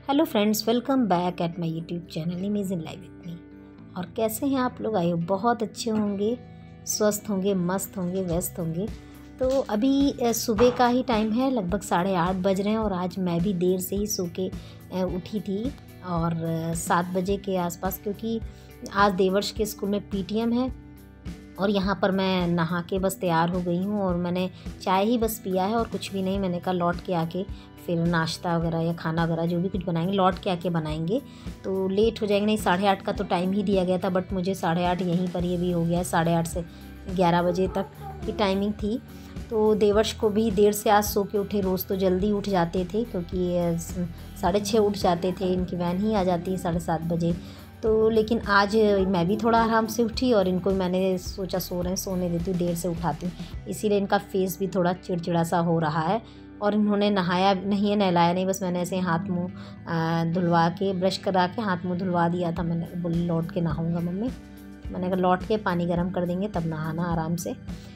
Hello friends, welcome back at my YouTube channel imagine life with me. और कैसे हैं आप लोग? आई होप बहुत अच्छे होंगे, स्वस्थ होंगे, मस्त होंगे, व्यस्त होंगे। तो अभी सुबह का ही टाइम है, लगभग 8:30 बज रहे हैं और आज मैं भी देर से ही सो के उठी थी और 7 बजे के आसपास, क्योंकि आज देवर्ष के स्कूल में पीटीएम है। और यहाँ पर मैं नहा के बस तैयार हो गई हूँ और मैंने चाय ही बस पिया है और कुछ भी नहीं। मैंने कहा लौट के आके फिर नाश्ता वगैरह या खाना वगैरह जो भी कुछ बनाएंगे लौट के आके बनाएंगे, तो लेट हो जाएंगे। नहीं, 8:30 का तो टाइम ही दिया गया था, बट मुझे 8:30 यहीं पर ये भी हो गया है। 8:30 से 11 बजे तक की टाइमिंग थी। तो देवर्ष को भी देर से आज सो के उठे। रोज़ तो जल्दी उठ जाते थे क्योंकि 6:30 उठ जाते थे, इनकी वैन ही आ जाती है 7:30 बजे। तो लेकिन आज मैं भी थोड़ा आराम से उठी और इनको मैंने सोचा सो रहे हैं, सोने देती हूँ, देर से उठाती हूँ, इसीलिए इनका फेस भी थोड़ा चिड़चिड़ा सा हो रहा है। और इन्होंने नहाया नहीं है, नहलाया नहीं, बस मैंने ऐसे हाथ मुँह धुलवा के, ब्रश करा के हाथ मुँह धुलवा दिया था। मैंने बोली लौट के नहाऊंगा मम्मी, मैंने कहा लौट के पानी गर्म कर देंगे तब नहाना आराम से।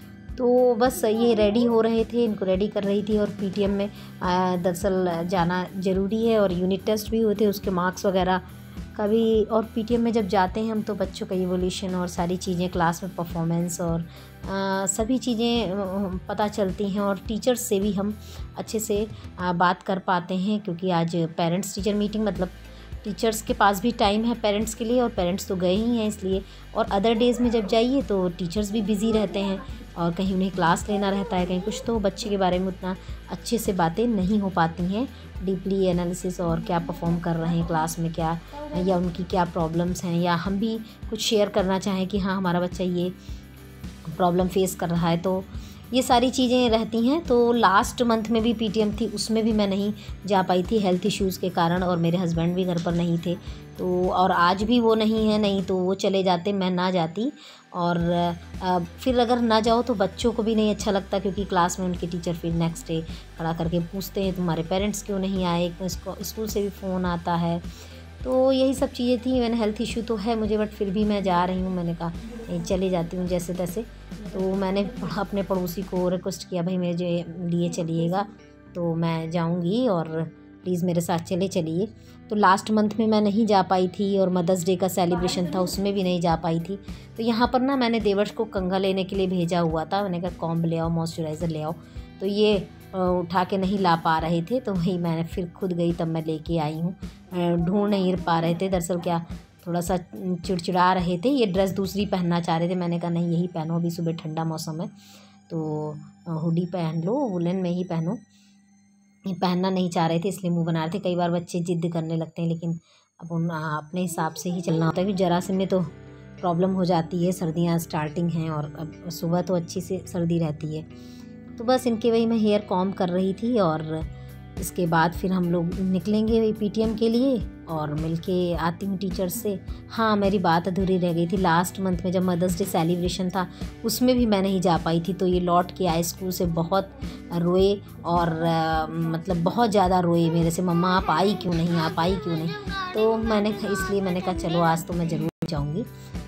तो बस ये रेडी हो रहे थे, इनको रेडी कर रही थी। और पीटीएम में दरअसल जाना ज़रूरी है और यूनिट टेस्ट भी हुए थे, उसके मार्क्स वगैरह का भी। और पीटीएम में जब जाते हैं हम तो बच्चों का इवोल्यूशन और सारी चीज़ें, क्लास में परफॉर्मेंस और सभी चीज़ें पता चलती हैं और टीचर्स से भी हम अच्छे से बात कर पाते हैं, क्योंकि आज पेरेंट्स टीचर मीटिंग, मतलब टीचर्स के पास भी टाइम है पेरेंट्स के लिए और पेरेंट्स तो गए ही हैं इसलिए। और अदर डेज़ में जब जाइए तो टीचर्स भी बिज़ी रहते हैं और कहीं उन्हें क्लास लेना रहता है, कहीं कुछ, तो बच्चे के बारे में उतना अच्छे से बातें नहीं हो पाती हैं, डीपली एनालिसिस और क्या परफॉर्म कर रहे हैं क्लास में, क्या या उनकी क्या प्रॉब्लम्स हैं, या हम भी कुछ शेयर करना चाहें कि हाँ हमारा बच्चा ये प्रॉब्लम फेस कर रहा है, तो ये सारी चीज़ें रहती हैं। तो लास्ट मंथ में भी पीटीएम थी, उसमें भी मैं नहीं जा पाई थी हेल्थ इश्यूज़ के कारण, और मेरे हस्बैंड भी घर पर नहीं थे। तो और आज भी वो नहीं है, नहीं तो वो चले जाते, मैं ना जाती। और फिर अगर ना जाओ तो बच्चों को भी नहीं अच्छा लगता, क्योंकि क्लास में उनके टीचर फिर नेक्स्ट डे खड़ा करके पूछते हैं तुम्हारे पेरेंट्स क्यों नहीं आए, इसको स्कूल से भी फ़ोन आता है। तो यही सब चीज़ें थी। मैंने हेल्थ इशू तो है मुझे, बट फिर भी मैं जा रही हूँ। मैंने कहा नहीं, चली जाती हूँ जैसे तैसे। तो मैंने अपने पड़ोसी को रिक्वेस्ट किया, भाई मेरे लिए चलिएगा, तो मैं जाऊँगी और प्लीज़ मेरे साथ चलिए। तो लास्ट मंथ में मैं नहीं जा पाई थी और मदर्स डे का सेलिब्रेशन था, उसमें भी नहीं जा पाई थी। तो यहाँ पर ना मैंने देवर्ष को कंघा लेने के लिए भेजा हुआ था। मैंने कहा कॉम्ब ले आओ, मॉइस्चराइज़र ले आओ, तो ये उठा के नहीं ला पा रहे थे, तो वही मैंने फिर खुद गई, तब मैं लेके आई हूँ। ढूंढ नहीं पा रहे थे, दरअसल क्या थोड़ा सा चिड़चिड़ा रहे थे। ये ड्रेस दूसरी पहनना चाह रहे थे, मैंने कहा नहीं यही पहनो, अभी सुबह ठंडा मौसम है तो हुडी पहन लो, वुलन में ही पहनो। ये पहनना नहीं चाह रहे थे इसलिए मुँह बना रहे थे। कई बार बच्चे ज़िद करने लगते हैं, लेकिन अब अपने हिसाब से ही चलना होता है, क्योंकि जरा से में तो प्रॉब्लम हो जाती है। सर्दियाँ स्टार्टिंग हैं और अब सुबह तो अच्छी से सर्दी रहती है। तो बस इनके वही मैं हेयर कॉम कर रही थी और इसके बाद फिर हम लोग निकलेंगे वही पीटीएम के लिए और मिलके आती हूँ टीचर्स से। हाँ, मेरी बात अधूरी रह गई थी। लास्ट मंथ में जब मदर्स डे सेलिब्रेशन था उसमें भी मैं नहीं जा पाई थी, तो ये लौट के आए स्कूल से, बहुत रोए और मतलब बहुत ज़्यादा रोए मेरे से, मम्मा आप आई क्यों नहीं, आप आई क्यों नहीं। तो इसलिए मैंने कहा चलो आज तो मैं ज़रूर जाऊँगी।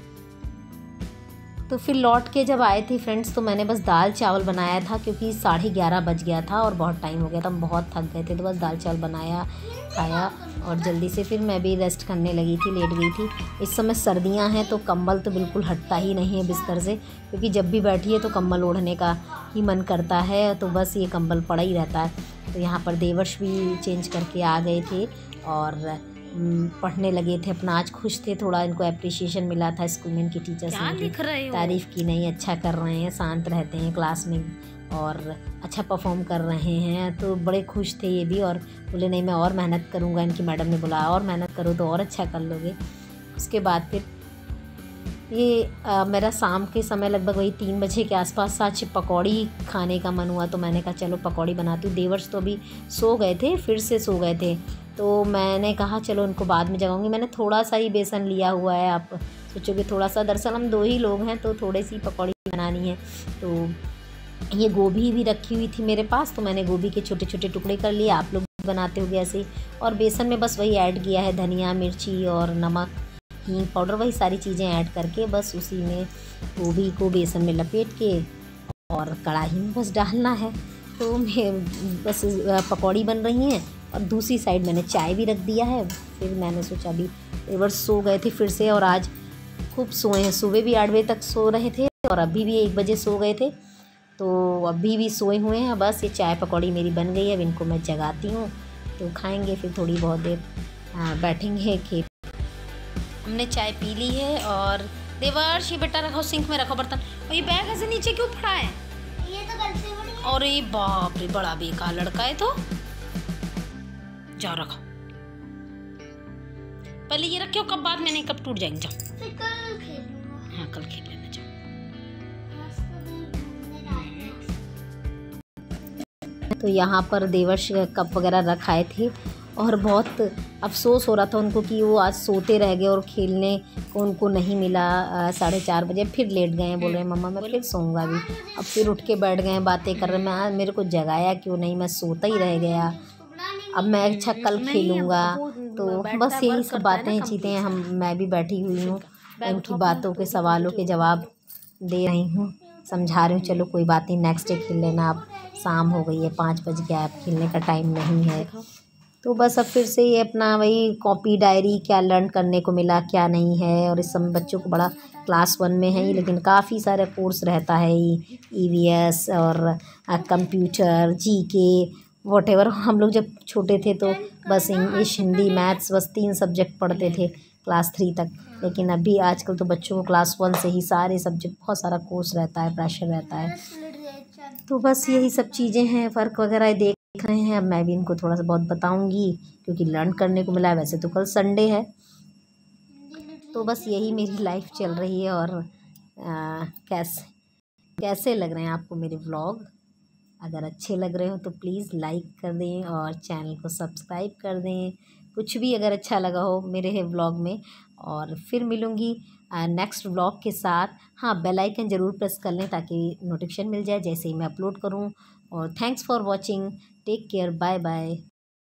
तो फिर लौट के जब आए थे फ्रेंड्स, तो मैंने बस दाल चावल बनाया था, क्योंकि 11:30 बज गया था और बहुत टाइम हो गया था, हम बहुत थक गए थे। तो बस दाल चावल बनाया, खाया और जल्दी से फिर मैं भी रेस्ट करने लगी थी, लेट गई थी। इस समय सर्दियां हैं तो कंबल तो बिल्कुल हटता ही नहीं है बिस्तर से, क्योंकि जब भी बैठिए तो कंबल ओढ़ने का ही मन करता है, तो बस ये कंबल पड़ा ही रहता है। तो यहाँ पर देवर्ष भी चेंज करके आ गए थे और पढ़ने लगे थे अपना। आज खुश थे, थोड़ा इनको अप्रिसिएशन मिला था स्कूल में, इनकी टीचर्स ने तारीफ़ की, नहीं अच्छा कर रहे हैं, शांत रहते हैं क्लास में और अच्छा परफॉर्म कर रहे हैं। तो बड़े खुश थे ये भी और बोले नहीं मैं और मेहनत करूँगा। इनकी मैडम ने बोला और मेहनत करो तो और अच्छा कर लोगे। उसके बाद फिर ये मेरा शाम के समय लगभग वही 3 बजे के आसपास आज पकौड़ी खाने का मन हुआ, तो मैंने कहा चलो पकौड़ी बनाती हूँ। देवर्ष तो अभी सो गए थे, फिर से सो गए थे, तो मैंने कहा चलो उनको बाद में जगाऊंगी। मैंने थोड़ा सा ही बेसन लिया हुआ है, आप सोचोगे थोड़ा सा, दरअसल हम 2 ही लोग हैं तो थोड़ी सी पकौड़ी बनानी है। तो ये गोभी भी रखी हुई थी मेरे पास, तो मैंने गोभी के छोटे छोटे टुकड़े कर लिए, आप लोग बनाते हो ऐसे ही। और बेसन में बस वही ऐड किया है, धनिया, मिर्ची और नमक, हींग पाउडर, वही सारी चीज़ें ऐड करके बस उसी में गोभी को बेसन में लपेट के और कढ़ाई में बस डालना है। तो मैं बस पकौड़ी बन रही हैं, और दूसरी साइड मैंने चाय भी रख दिया है। फिर मैंने सोचा अभी देवर सो गए थे फिर से, और आज खूब सोए हैं। सुबह भी 8 बजे तक सो रहे थे और अभी भी 1 बजे सो गए थे, तो अभी भी सोए हुए हैं। बस ये चाय पकौड़ी मेरी बन गई है, अब इनको मैं जगाती हूँ तो खाएंगे, फिर थोड़ी बहुत देर बैठेंगे खेत। हमने चाय पी ली है। और देवर्ष ये बेटा रखो, सिंक में रखो बर्तन। और ये बैग ऐसे नीचे क्यों पड़ा है? ये तो कल से बड़ी है। और ये बाप रे, बड़ा बेकार लड़का है। तो जाओ रखो, पहले ये रखो, कब बाद में नहीं, कब टूट जाएंगे। जाओ फिर कल खेलूंगा। हाँ कल खेल लेना, जाओ। तो यहाँ पर देवर्ष कप वगैरह रखाए थे और बहुत अफसोस हो रहा था उनको कि वो आज सोते रह गए और खेलने को उनको नहीं मिला। 4:30 बजे फिर लेट गए हैं, बोल रहे हैं मम्मा मैं फिर सोऊंगा अभी। अब फिर उठ के बैठ गए, बातें कर रहे हैं, मैं मेरे को जगाया क्यों नहीं, मैं सोता ही रह गया। अब मैं अच्छा कल खेलूँगा। तो बस यही सब बातें चीज़ें मैं भी बैठी हुई हूँ, उनकी बातों के सवालों के जवाब दे रही हूँ, समझा रही हूँ। चलो कोई बात नहीं, नेक्स्ट डे खेल लेना, अब शाम हो गई है, 5 बज गया, अब खेलने का टाइम नहीं है। तो बस अब फिर से ये अपना वही कॉपी डायरी, क्या लर्न करने को मिला क्या नहीं है। और इस समय बच्चों को बड़ा क्लास 1 में है, लेकिन काफ़ी सारे कोर्स रहता है, EVS और कंप्यूटर, GK वॉटेवर। हम लोग जब छोटे थे तो बस इंग्लिश, हिंदी, मैथ्स, बस 3 सब्जेक्ट पढ़ते थे क्लास 3 तक। लेकिन अभी आजकल तो बच्चों को क्लास 1 से ही सारे सब्जेक्ट, बहुत सारा कोर्स रहता है, प्रेशर रहता है। तो बस यही सब चीज़ें हैं, फ़र्क वगैरह देख रहे हैं। अब मैं भी इनको थोड़ा सा बहुत बताऊंगी क्योंकि लर्न करने को मिला है। वैसे तो कल संडे है, तो बस यही मेरी लाइफ चल रही है। और कैसे लग रहे हैं आपको मेरे व्लॉग? अगर अच्छे लग रहे हो तो प्लीज़ लाइक कर दें और चैनल को सब्सक्राइब कर दें, कुछ भी अगर अच्छा लगा हो मेरे व्लॉग में। और फिर मिलूँगी नेक्स्ट व्लॉग के साथ। हाँ, बेल आइकन ज़रूर प्रेस कर लें ताकि नोटिफिकेशन मिल जाए जैसे ही मैं अपलोड करूँ। और thanks for watching, take care, bye bye.